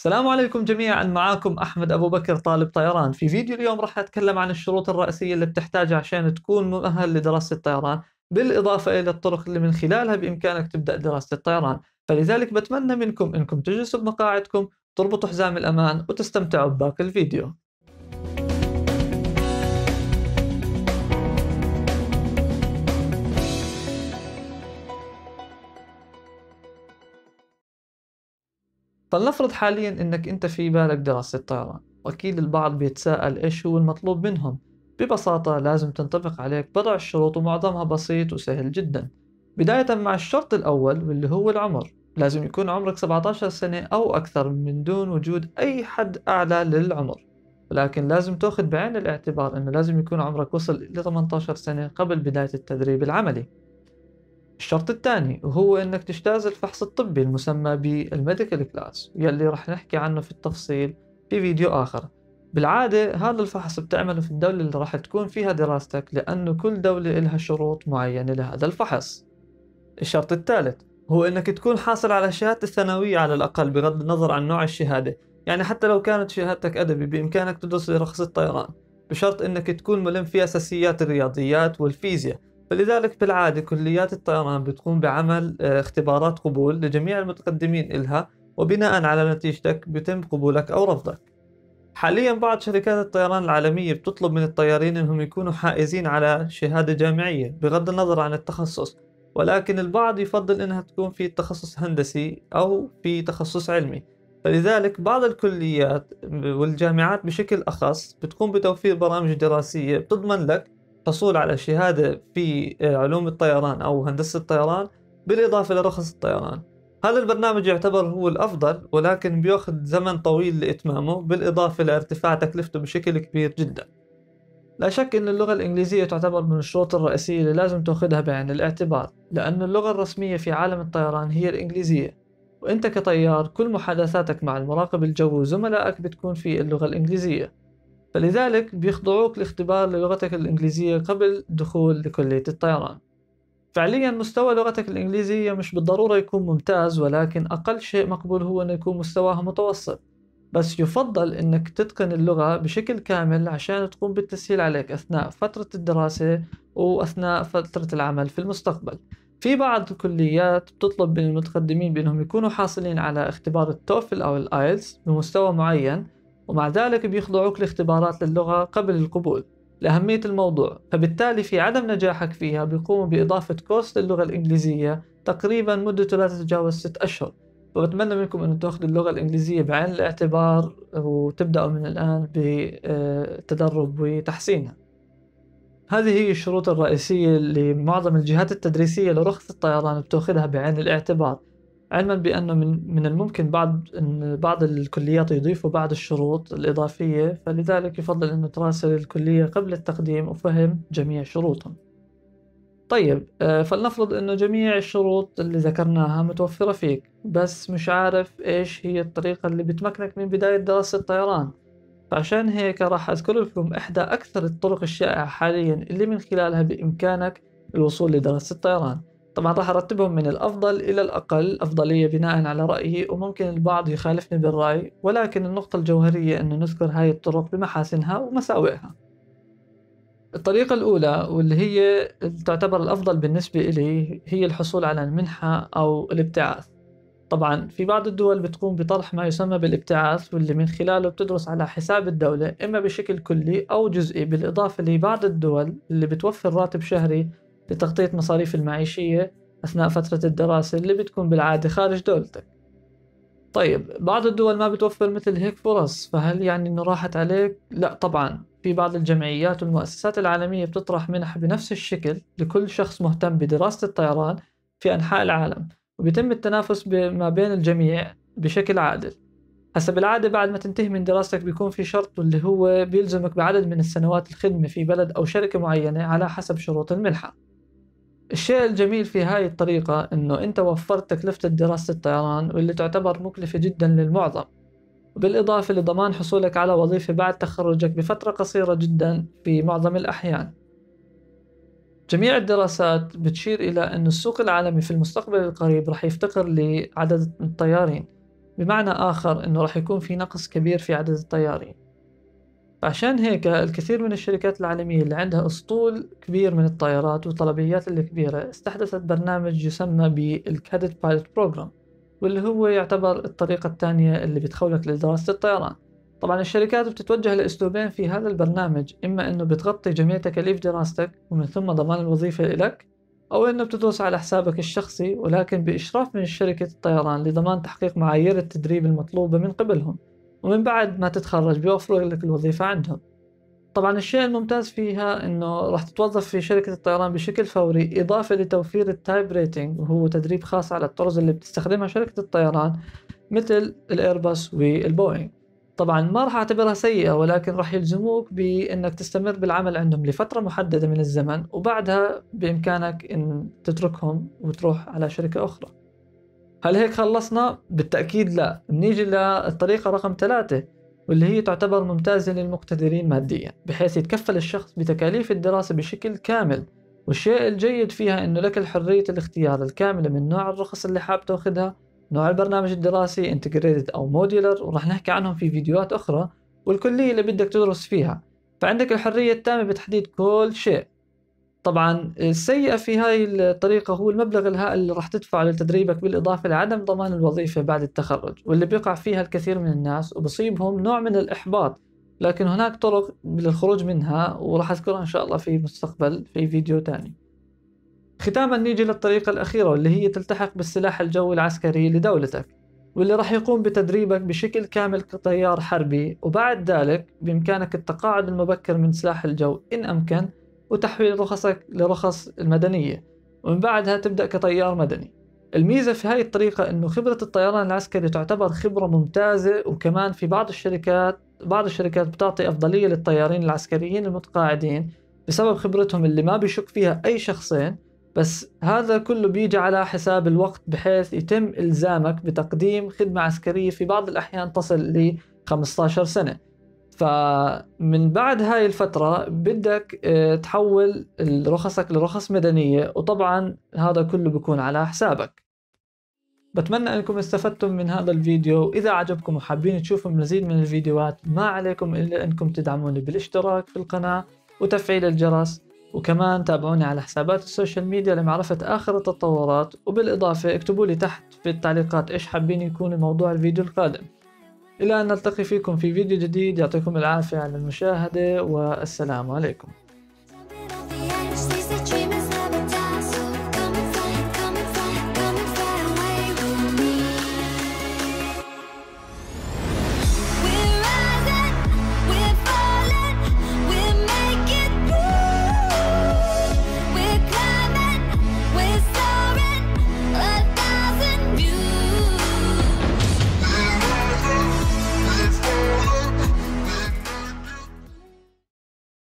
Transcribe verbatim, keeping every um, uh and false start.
السلام عليكم جميعا، معاكم أحمد أبو بكر طالب طيران. في فيديو اليوم راح أتكلم عن الشروط الرئيسية اللي بتحتاجها عشان تكون مؤهل لدراسة الطيران، بالإضافة إلى الطرق اللي من خلالها بإمكانك تبدأ دراسة الطيران. فلذلك بتمنى منكم إنكم تجلسوا بمقاعدكم، تربطوا حزام الأمان وتستمتعوا بباقي الفيديو. فلنفرض حاليا إنك أنت في بالك دراسة طيران، وأكيد البعض بيتساءل إيش هو المطلوب منهم. ببساطة لازم تنطبق عليك بضع الشروط ومعظمها بسيط وسهل جدا. بداية مع الشرط الأول واللي هو العمر، لازم يكون عمرك سبعة عشر سنة أو أكثر من دون وجود أي حد أعلى للعمر. ولكن لازم تأخذ بعين الاعتبار أنه لازم يكون عمرك وصل إلى ثمانية عشر سنة قبل بداية التدريب العملي. الشرط الثاني وهو انك تجتاز الفحص الطبي المسمى بالميديكال كلاس، يلي رح نحكي عنه في التفصيل في فيديو آخر. بالعادة هذا الفحص بتعمله في الدولة اللي راح تكون فيها دراستك، لأنه كل دولة لها شروط معينة لهذا الفحص. الشرط الثالث هو انك تكون حاصل على شهادة الثانوية على الأقل، بغض النظر عن نوع الشهادة. يعني حتى لو كانت شهادتك أدبي بإمكانك تدرس رخص الطيران، بشرط انك تكون ملم في أساسيات الرياضيات والفيزياء. فلذلك بالعادة كليات الطيران بتقوم بعمل آه، اختبارات قبول لجميع المتقدمين إلها، وبناء على نتيجتك بيتم قبولك أو رفضك. حاليا بعض شركات الطيران العالمية بتطلب من الطيارين انهم يكونوا حائزين على شهادة جامعية بغض النظر عن التخصص، ولكن البعض يفضل انها تكون في تخصص هندسي او في تخصص علمي. فلذلك بعض الكليات والجامعات بشكل اخص بتقوم بتوفير برامج دراسية بتضمن لك حصول على شهادة في علوم الطيران او هندسة الطيران، بالاضافة لرخص الطيران. هذا البرنامج يعتبر هو الأفضل، ولكن بيأخذ زمن طويل لإتمامه، بالإضافة لارتفاع تكلفته بشكل كبير جدا. لا شك أن اللغة الإنجليزية تعتبر من الشروط الرئيسية اللي لازم تأخذها بعين الاعتبار، لأن اللغة الرسمية في عالم الطيران هي الإنجليزية، وأنت كطيار كل محادثاتك مع المراقب الجوي وزملائك بتكون في اللغة الإنجليزية. فلذلك بيخضعوك لاختبار لغتك الإنجليزية قبل الدخول لكلية الطيران. فعليا مستوى لغتك الإنجليزية مش بالضرورة يكون ممتاز، ولكن أقل شيء مقبول هو أن يكون مستواها متوسط. بس يفضل أنك تتقن اللغة بشكل كامل عشان تقوم بالتسهيل عليك أثناء فترة الدراسة وأثناء فترة العمل في المستقبل. في بعض الكليات بتطلب من المتقدمين بأنهم يكونوا حاصلين على اختبار التوفل أو الآيلتس بمستوى معين، ومع ذلك بيخضعوك لاختبارات للغة قبل القبول لأهمية الموضوع. فبالتالي في عدم نجاحك فيها بيقوموا بإضافة كورس للغة الإنجليزية تقريبا مدته لا تتجاوز ست أشهر. فبتمنى منكم أن تأخذوا اللغة الإنجليزية بعين الاعتبار وتبدأوا من الآن بالتدرب وتحسينها. هذه هي الشروط الرئيسية اللي معظم الجهات التدريسية لرخص الطيران بتأخذها بعين الاعتبار، علما بأنه من من الممكن بعض إن بعض الكليات يضيفوا بعض الشروط الإضافية، فلذلك يفضل أنه تراسل الكلية قبل التقديم وفهم جميع شروطهم. طيب آه، فلنفرض أنه جميع الشروط اللي ذكرناها متوفرة فيك، بس مش عارف إيش هي الطريقة اللي بتمكنك من بداية دراسة الطيران. فعشان هيك راح أذكر لكم إحدى أكثر الطرق الشائعة حاليا اللي من خلالها بإمكانك الوصول لدراسة الطيران. طبعا راح أرتبهم من الأفضل إلى الأقل أفضلية بناء على رأيي، وممكن البعض يخالفني بالرأي، ولكن النقطة الجوهرية أنه نذكر هاي الطرق بمحاسنها ومساوئها. الطريقة الأولى واللي هي تعتبر الأفضل بالنسبة إلي هي الحصول على المنحة أو الابتعاث. طبعا في بعض الدول بتقوم بطرح ما يسمى بالابتعاث، واللي من خلاله بتدرس على حساب الدولة إما بشكل كلي أو جزئي، بالإضافة لبعض الدول اللي بتوفر راتب شهري لتغطية مصاريف المعيشية أثناء فترة الدراسة اللي بتكون بالعادة خارج دولتك. طيب بعض الدول ما بتوفر مثل هيك فرص، فهل يعني إنه راحت عليك؟ لا طبعا، في بعض الجمعيات والمؤسسات العالمية بتطرح منح بنفس الشكل لكل شخص مهتم بدراسة الطيران في أنحاء العالم، وبيتم التنافس ما بين الجميع بشكل عادل. هسا بالعادة بعد ما تنتهي من دراستك بيكون في شرط اللي هو بيلزمك بعدد من السنوات الخدمة في بلد أو شركة معينة على حسب شروط المنحة. الشيء الجميل في هاي الطريقة إنه أنت وفرت تكلفة دراسة الطيران، واللي تعتبر مكلفة جدا للمعظم، بالإضافة لضمان حصولك على وظيفة بعد تخرجك بفترة قصيرة جدا في معظم الأحيان. جميع الدراسات بتشير إلى أن السوق العالمي في المستقبل القريب رح يفتقر لعدد الطيارين، بمعنى آخر إنه راح يكون في نقص كبير في عدد الطيارين. عشان هيك الكثير من الشركات العالمية اللي عندها أسطول كبير من الطائرات والطلبيات الكبيرة استحدثت برنامج يسمى بالكادت بايلوت بروجرام، واللي هو يعتبر الطريقة الثانية اللي بتخولك لدراسة الطيران. طبعا الشركات بتتوجه لأسلوبين في هذا البرنامج، إما إنه بتغطي جميع تكاليف دراستك ومن ثم ضمان الوظيفة لك، أو إنه بتدرس على حسابك الشخصي ولكن بإشراف من شركة الطيران لضمان تحقيق معايير التدريب المطلوبة من قبلهم، ومن بعد ما تتخرج بيوفروا لك الوظيفة عندهم. طبعا الشيء الممتاز فيها إنه راح تتوظف في شركة الطيران بشكل فوري، إضافة لتوفير التايب ريتنج وهو تدريب خاص على الطرز اللي بتستخدمها شركة الطيران مثل الإيرباص والبوينغ. طبعا ما راح أعتبرها سيئة، ولكن راح يلزموك بأنك تستمر بالعمل عندهم لفترة محددة من الزمن، وبعدها بإمكانك أن تتركهم وتروح على شركة أخرى. هل هيك خلصنا؟ بالتأكيد لا. نيجي للطريقة رقم ثلاثة، واللي هي تعتبر ممتازة للمقتدرين ماديا، بحيث يتكفل الشخص بتكاليف الدراسة بشكل كامل. والشيء الجيد فيها إنه لك الحرية الاختيار الكاملة من نوع الرخص اللي حاب تاخذها، نوع البرنامج الدراسي انتجريتد أو موديولر، وراح نحكي عنهم في فيديوهات أخرى، والكلية اللي بدك تدرس فيها. فعندك الحرية التامة بتحديد كل شيء. طبعا السيئة في هاي الطريقة هو المبلغ الهائل اللي راح تدفعه لتدريبك، بالإضافة لعدم ضمان الوظيفة بعد التخرج، واللي بيقع فيها الكثير من الناس وبصيبهم نوع من الإحباط. لكن هناك طرق للخروج منها وراح أذكرها إن شاء الله في المستقبل في فيديو تاني. ختاما نيجي للطريقة الأخيرة، واللي هي تلتحق بالسلاح الجوي العسكري لدولتك، واللي راح يقوم بتدريبك بشكل كامل كطيار حربي، وبعد ذلك بإمكانك التقاعد المبكر من سلاح الجو إن أمكن، وتحويل رخصك لرخص المدنية، ومن بعدها تبدأ كطيار مدني. الميزة في هاي الطريقة إنه خبرة الطيران العسكري تعتبر خبرة ممتازة، وكمان في بعض الشركات بعض الشركات بتعطي أفضلية للطيارين العسكريين المتقاعدين بسبب خبرتهم اللي ما بيشك فيها أي شخصين. بس هذا كله بيجي على حساب الوقت، بحيث يتم إلزامك بتقديم خدمة عسكرية في بعض الأحيان تصل ل خمسة عشر سنة. فمن بعد هاي الفترة بدك تحول رخصك لرخص مدنية، وطبعا هذا كله بيكون على حسابك. بتمنى أنكم استفدتم من هذا الفيديو. إذا عجبكم وحابين تشوفوا مزيد من الفيديوهات، ما عليكم إلا أنكم تدعموني بالاشتراك في القناة وتفعيل الجرس، وكمان تابعوني على حسابات السوشيال ميديا لمعرفة آخر التطورات. وبالإضافة اكتبوا لي تحت في التعليقات إيش حابين يكون موضوع الفيديو القادم. إلى أن نلتقي فيكم في فيديو جديد، يعطيكم العافية على المشاهدة، والسلام عليكم.